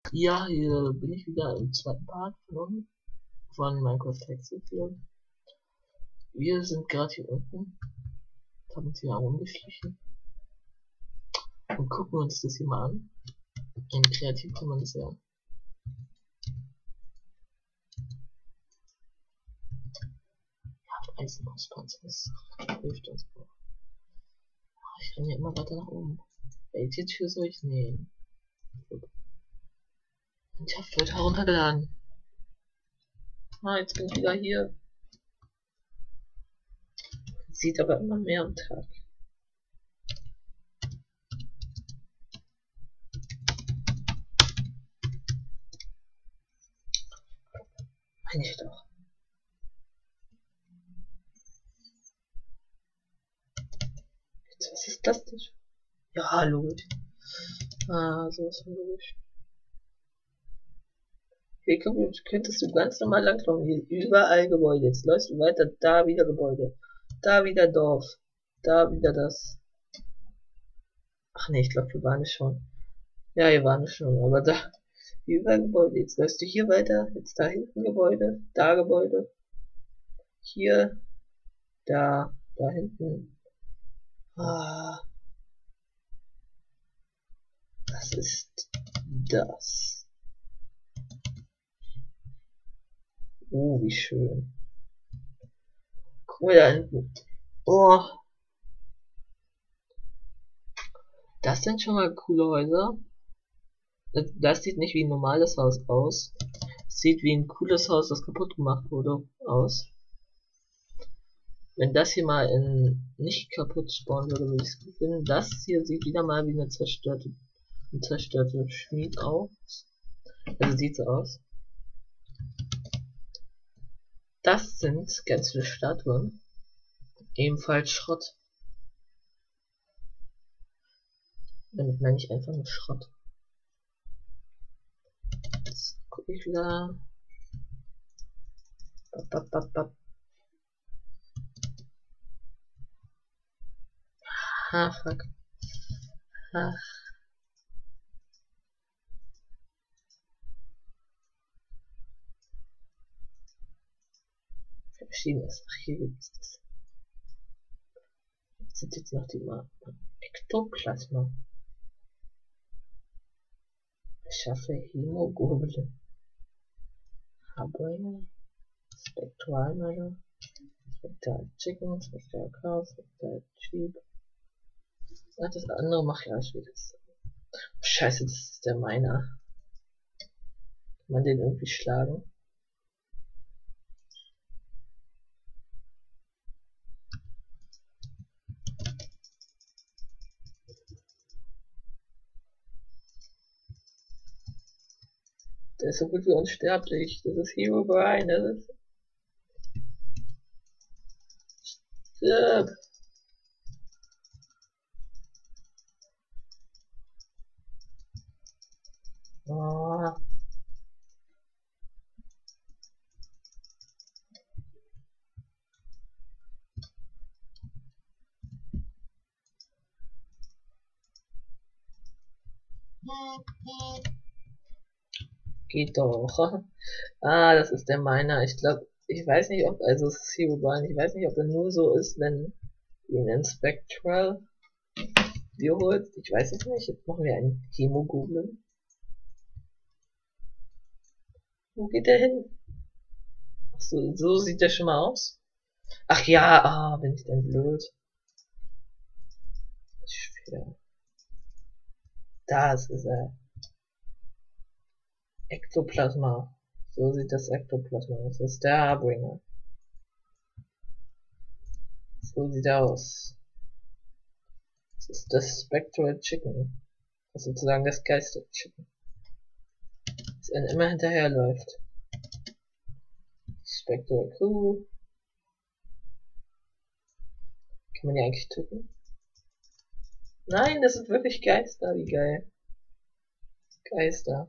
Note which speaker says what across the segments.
Speaker 1: Ja, hier bin ich wieder im zweiten Part von Minecraft Texas hier. Wir sind gerade hier unten, haben uns hier rumgeschlichen und gucken uns das hier mal an. In Kreativ kann man das ja. Eisenauspanzer, das hilft uns auch. Ich kann hier immer weiter nach oben. Welche Tür soll ich nehmen? Ich habe heute heruntergeladen. Jetzt bin ich wieder hier. Sieht aber immer mehr am Tag. Meine ich doch. Jetzt, was ist das denn? Ja, logisch. Sowas von logisch. Hier könntest du ganz normal langlaufen. Hier überall Gebäude. Jetzt läufst du weiter. Da wieder Gebäude. Da wieder Dorf. Da wieder das. Ach nee, ich glaube, wir waren es schon. Ja, hier waren es schon. Aber da. Hier überall Gebäude. Jetzt läufst du hier weiter. Jetzt da hinten Gebäude. Da Gebäude. Hier. Da. Da hinten. Was ist das? Oh, wie schön. Guck mal da hinten. Oh, das sind schon mal coole Häuser. Das sieht nicht wie ein normales Haus aus. Sieht wie ein cooles Haus, das kaputt gemacht wurde, aus. Wenn das hier mal in nicht kaputt spawnen würde, würde ich es gut finden. Das hier sieht wieder mal wie eine zerstörte Schmied aus. Also sieht so aus. Das sind ganz viele Statuen. Ebenfalls Schrott. Damit meine ich einfach nur Schrott. Jetzt gucke ich wieder. Fuck. Verschiedenes. Ach, hier gibt es das. Das sind jetzt noch die Ektoplasma. Schaffe Hämoglobin. Harbringer. Spectral Measure. Spectral Chicken. Spectral Cow. Spectral Sheep. Das andere mache ich alles wieder. Scheiße, das ist der Miner. Kann man den irgendwie schlagen? Der ist so gut wie unsterblich. Das ist Herobrine. Das ist. Stirb! Oh. Geht doch. Das ist der Miner. Ich glaube, ich weiß nicht, ob, also es ist Herobrine, ich weiß nicht, ob er nur so ist, wenn du ihn in Spectral dir holst. Ich weiß es nicht. Jetzt machen wir einen Hämoglobin. Wo geht der hin? Ach so sieht der schon mal aus. Ach ja, bin ich denn blöd. Schwer. Das ist er. Ektoplasma. So sieht das Ektoplasma aus. Das ist der Harbringer. So sieht er aus. Das ist das Spectral Chicken. Das ist sozusagen das Geister Chicken. Das einem immer hinterherläuft. Spectral Kuh. Kann man die eigentlich töten? Nein, das sind wirklich Geister. Wie geil. Geister.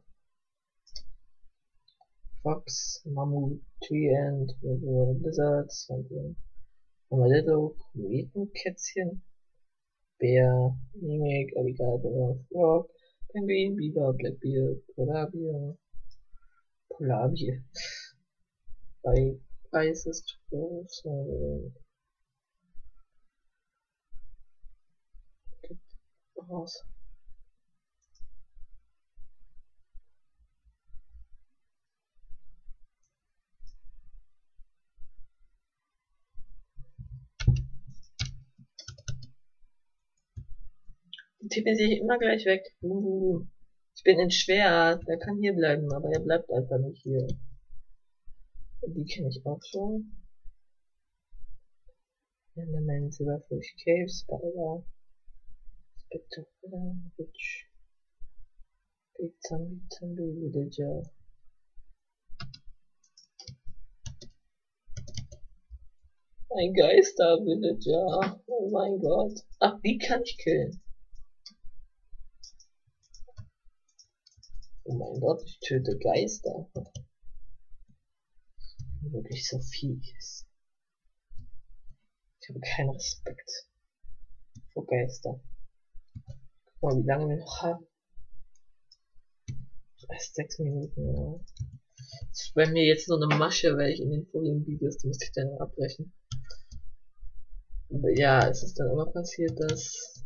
Speaker 1: Fox, Mammut, Treant, Lizards, Armadillo, Kometenkätzchen, Bär, Mimik, Alligator, Frog, Penguin, Biber, Blackbeard, Polarbier. Bei Eis ist groß. Raus. Die tippen sich immer gleich weg. Ich bin in schwer. Der kann hier bleiben, aber er bleibt einfach nicht hier. Die kenne ich auch schon. Element, Silberfisch, Cave, Spider, Spectacular, Witch, Big Zombie, Villager. Ein Geister-Villager. Oh mein Gott. Ach, die kann ich killen. Oh mein Gott, ich töte Geister. Wirklich so fies. Ich habe keinen Respekt vor Geister. Guck mal, wie lange wir noch haben. Erst 6 Minuten, ja. Das ist bei mir jetzt nur eine Masche, weil ich in den vorigen Videos, die musste ich dann noch abbrechen. Aber ja, es ist dann immer passiert, dass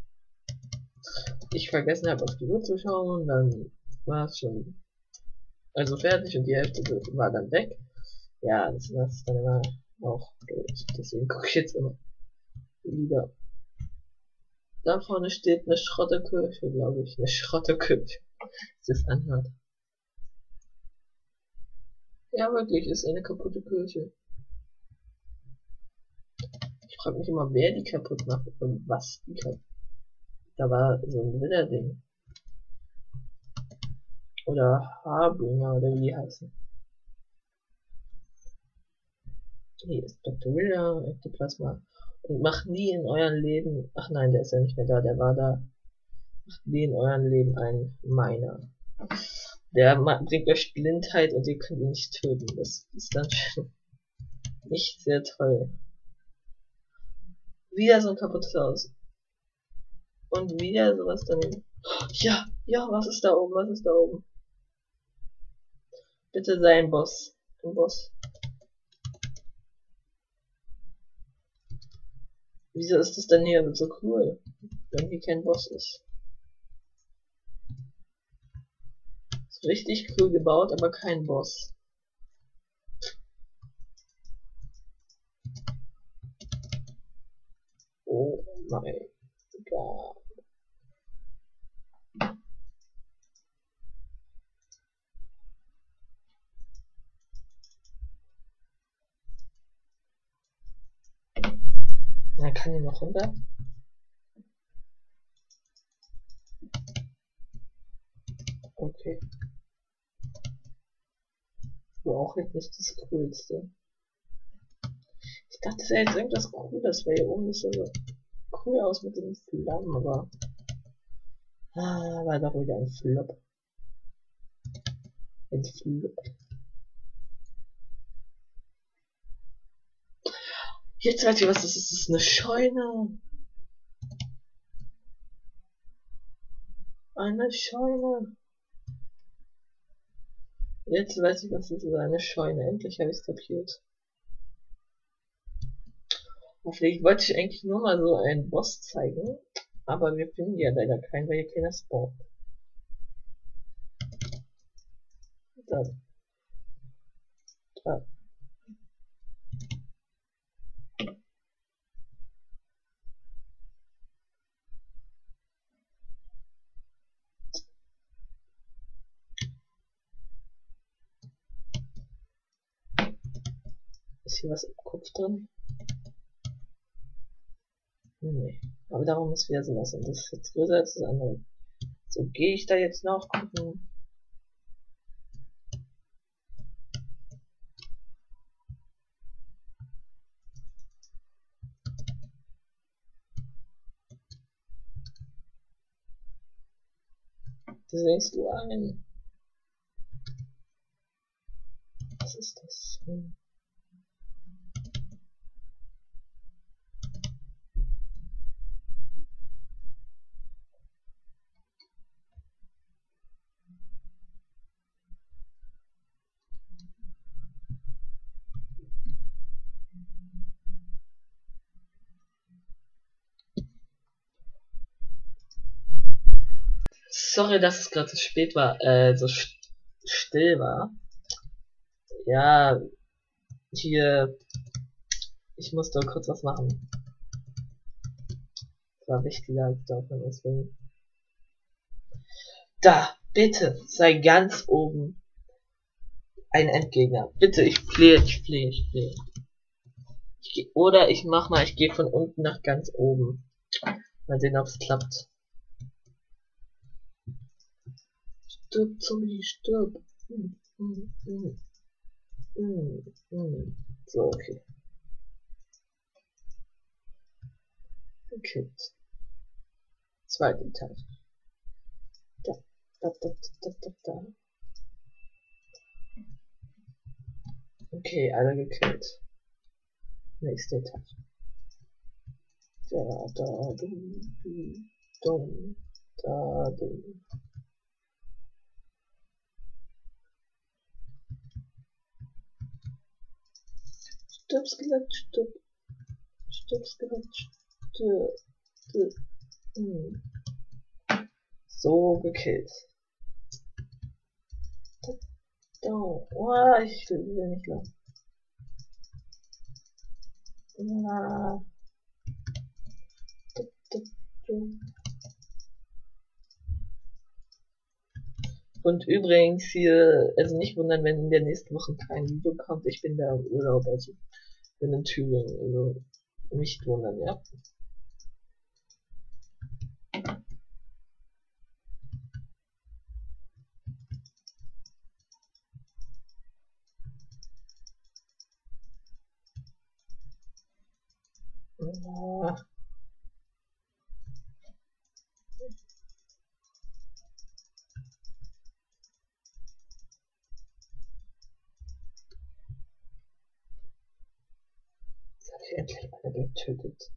Speaker 1: ich vergessen habe, auf die Uhr zu schauen, und dann war es schon also fertig und die Hälfte war dann weg. Ja, das ist dann immer auch blöd. Deswegen gucke ich jetzt immer lieber. Da vorne steht eine Schrottekirche, glaube ich. Eine Schrottekirche. Das anhört. Ja, wirklich, ist eine kaputte Kirche. Ich frage mich immer, wer die kaputt macht und was die kaputt. Da war so ein Widerding. Oder Harbinger, oder wie die heißen. Hier ist Bacteria, Ektoplasma. Und macht nie in eurem Leben, ach nein, der ist ja nicht mehr da, der war da. Macht nie in eurem Leben ein Miner. Der bringt euch Blindheit und ihr könnt ihn nicht töten. Das ist dann schon nicht sehr toll. Wieder so ein kaputtes Haus. Und wieder sowas daneben. Ja, ja, was ist da oben? Was ist da oben? Bitte sei ein Boss. Ein Boss. Wieso ist das denn hier so cool, wenn hier kein Boss ist? Ist richtig cool gebaut, aber kein Boss. Oh mein Gott. Na, kann ich noch runter? Okay. War auch jetzt nicht das Coolste. Ich dachte, es wäre jetzt irgendwas Cooles, weil hier oben ist so cool aus mit den Flammen, aber war doch wieder ein Flop. Ein Flop. Jetzt weiß ich, was das ist. Das ist eine Scheune. Eine Scheune. Jetzt weiß ich, was das ist. Eine Scheune. Endlich habe ich es kapiert. Vielleicht wollte ich eigentlich nur mal so einen Boss zeigen. Aber wir finden ja leider keinen, weil hier keiner spawnt. Da. Da. Ist hier was im Kopf drin? Nee. Aber darum ist wieder sowas. Und das ist jetzt größer als das andere. So, gehe ich da jetzt noch gucken. Siehst du ein? Was ist das? Sorry, dass es gerade so spät war, so still war. Ja, hier, ich musste kurz was machen. Das war wichtiger als davon, deswegen. Da, bitte, sei ganz oben ein Endgegner. Bitte, ich flehe. Oder ich gehe von unten nach ganz oben. Mal sehen, ob es klappt. Stirb, Zombie, stirb. So, okay. Gekillt. Zweite Etage. Da. Okay, alle gekillt. Nächste Etage. Da. Stirb, Skelett, stirb. Stirb, Skelett, stirb. So gekillt. Oh, ich will nicht laufen. Und übrigens hier, also nicht wundern, wenn in der nächsten Woche kein Video kommt. Ich bin da im Urlaub, also bin in Thüringen, also nicht wundern, ja. Jetzt habe ich endlich alle getötet.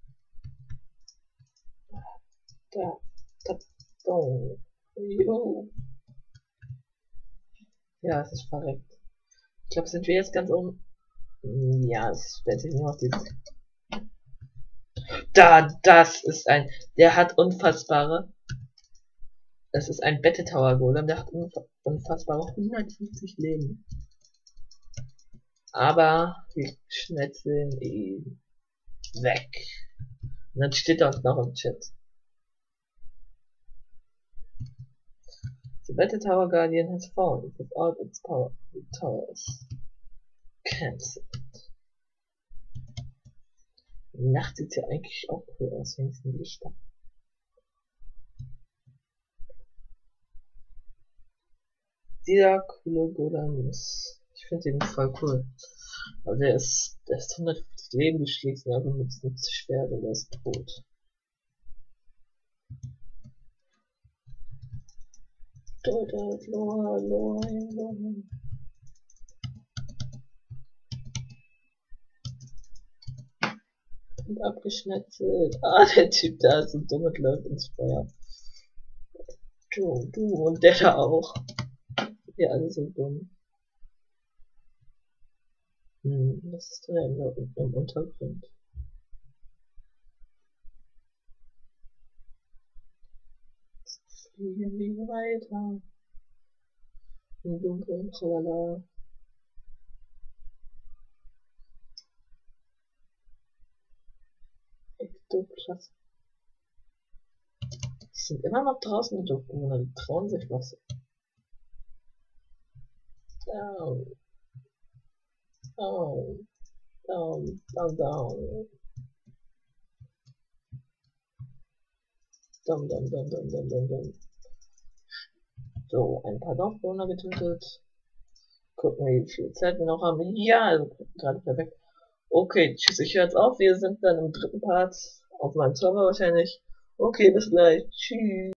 Speaker 1: Ja, es ist verreckt. Ich glaube, sind wir jetzt ganz oben. Ja, es stellt sich nur noch dieses. Das ist ein. Der hat unfassbare. Das ist ein Battle Tower Golem, der hat unfassbare 150 Leben. Aber wir schnetzeln ihn weg. Und dann steht da uns noch im Chat. The Battle Tower Guardian has fallen without its power. The towers cancelled. Nacht sieht ja eigentlich auch cool aus, wenigstens Lichter. Dieser coole Golem ist. Ich finde den voll cool. Aber der ist 150 Leben, du schlägst ihn einfach mit diesem Schwert und er ist tot. Und abgeschnetzelt. Ah, der Typ da ist so dumm und läuft ins Feuer. Du und der da auch. Ja, alle so dumm. Was ist denn da im Untergrund? Jetzt fliegen wir weiter. Im Dunkeln, tralala. Ektoklasse. Die sind immer noch draußen, die Dorfbewohner, die trauen sich was. Down. So, ein paar Dorfbewohner getötet. Gucken, wie viel Zeit wir noch haben. Ja, also gerade perfekt. Okay, tschüss, ich höre jetzt auf. Wir sind dann im dritten Part auf meinem Server wahrscheinlich. Okay, bis gleich. Tschüss.